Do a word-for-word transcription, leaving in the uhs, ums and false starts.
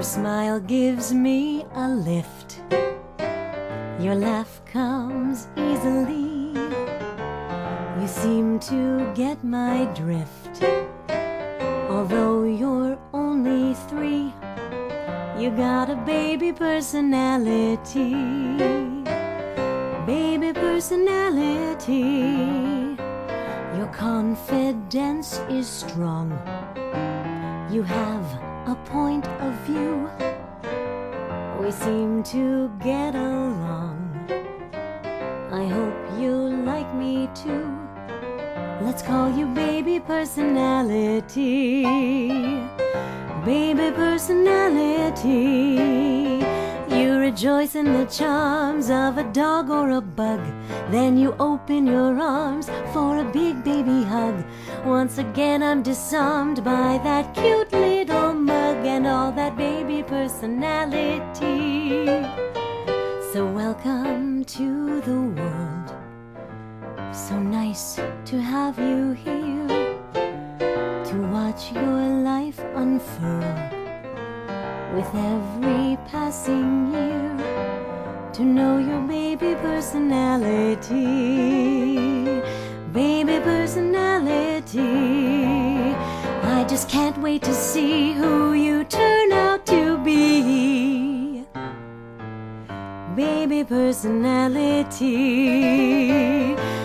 smile gives me a lift. Your laugh comes easily. You seem to get my drift. Although you're only three, you got a baby personality. Baby personality. Your confidence is strong. You have a point of view. We seem to get along. I hope you like me too. Let's call you baby personality. Baby personality. You rejoice in the charms of a dog or a bug. Then you open your arms for a big baby hug. Once again I'm disarmed by that cute little mug and all that baby personality. So welcome to the world. So nice to have you here, to watch your life unfurl with every passing year, to know your baby personality. Baby personality. I just can't wait to see who you turn out to be. Baby personality.